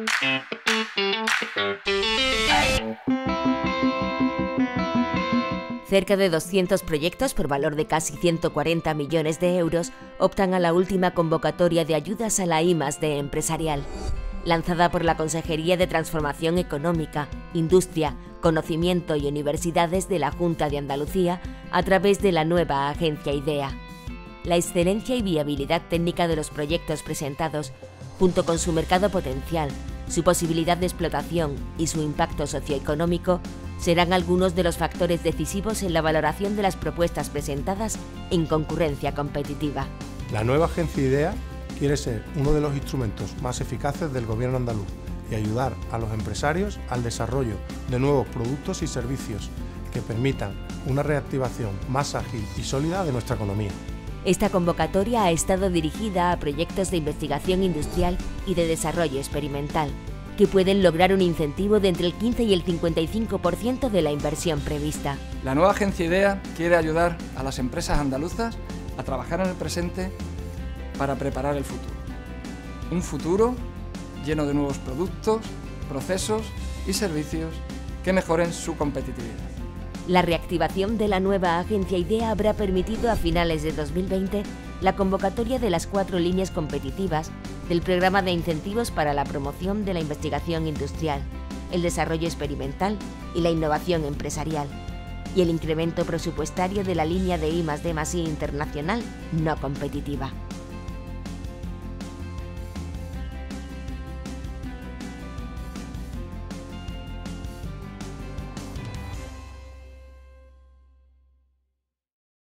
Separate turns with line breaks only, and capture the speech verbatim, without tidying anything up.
Cerca de doscientos proyectos por valor de casi ciento cuarenta millones de euros optan a la última convocatoria de ayudas a la I más D empresarial, lanzada por la Consejería de Transformación Económica, Industria, Conocimiento y Universidades de la Junta de Andalucía a través de la nueva agencia IDEA. La excelencia y viabilidad técnica de los proyectos presentados, junto con su mercado potencial, su posibilidad de explotación y su impacto socioeconómico, serán algunos de los factores decisivos en la valoración de las propuestas presentadas en concurrencia competitiva.
La nueva agencia IDEA quiere ser uno de los instrumentos más eficaces del Gobierno andaluz y ayudar a los empresarios al desarrollo de nuevos productos y servicios que permitan una reactivación más ágil y sólida de nuestra economía.
Esta convocatoria ha estado dirigida a proyectos de investigación industrial y de desarrollo experimental, que pueden lograr un incentivo de entre el quince y el cincuenta y cinco por ciento de la inversión prevista.
La nueva agencia IDEA quiere ayudar a las empresas andaluzas a trabajar en el presente para preparar el futuro. Un futuro lleno de nuevos productos, procesos y servicios que mejoren su competitividad.
La reactivación de la nueva agencia IDEA habrá permitido a finales de dos mil veinte la convocatoria de las cuatro líneas competitivas del Programa de Incentivos para la Promoción de la Investigación Industrial, el Desarrollo Experimental y la Innovación Empresarial, y el incremento presupuestario de la línea de I más D más I internacional no competitiva.